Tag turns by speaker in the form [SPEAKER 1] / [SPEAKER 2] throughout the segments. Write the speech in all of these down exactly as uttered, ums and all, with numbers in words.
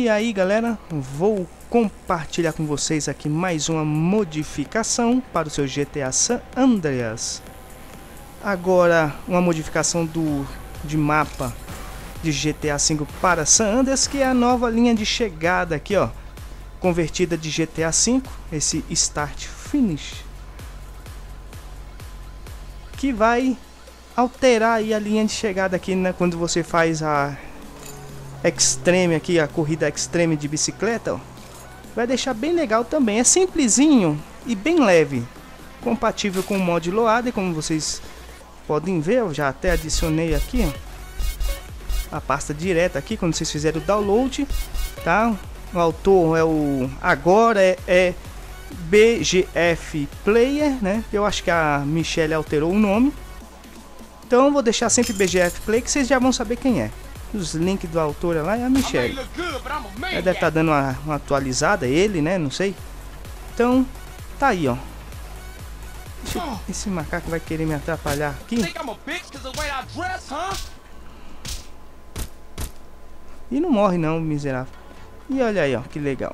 [SPEAKER 1] E aí galera, vou compartilhar com vocês aqui mais uma modificação para o seu G T A San Andreas. Agora uma modificação do, de mapa de G T A cinco para San Andreas, que é a nova linha de chegada aqui, ó, convertida de G T A cinco, esse Start Finish, que vai alterar aí a linha de chegada aqui, né, quando você faz a Extreme aqui, a corrida Extreme de bicicleta, ó, vai deixar bem legal também. É simplesinho e bem leve, compatível com o mod Loader, como vocês podem ver. Eu já até adicionei aqui, ó, a pasta direta aqui quando vocês fizerem o download, tá? O autor é o agora é, é B G F Player, né? Eu acho que a Michelle alterou o nome, então eu vou deixar sempre B G F Player, que vocês já vão saber quem é. Os links do autor lá é a Michelle. Ela deve estar dando uma, uma atualizada, ele, né? Não sei. Então, tá aí, ó. Esse, esse macaco vai querer me atrapalhar aqui. E não morre não, miserável. E olha aí, ó, que legal.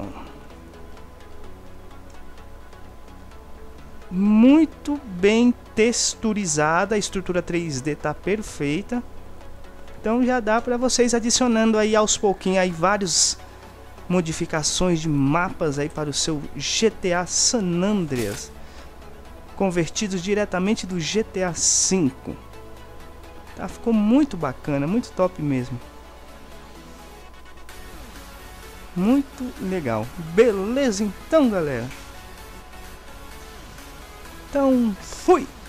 [SPEAKER 1] Muito bem texturizada, a estrutura três D tá perfeita. Então já dá para vocês adicionando aí aos pouquinhos aí várias modificações de mapas aí para o seu G T A San Andreas, convertidos diretamente do G T A cinco. Tá, ficou muito bacana, muito top mesmo. Muito legal. Beleza então, galera. Então, fui!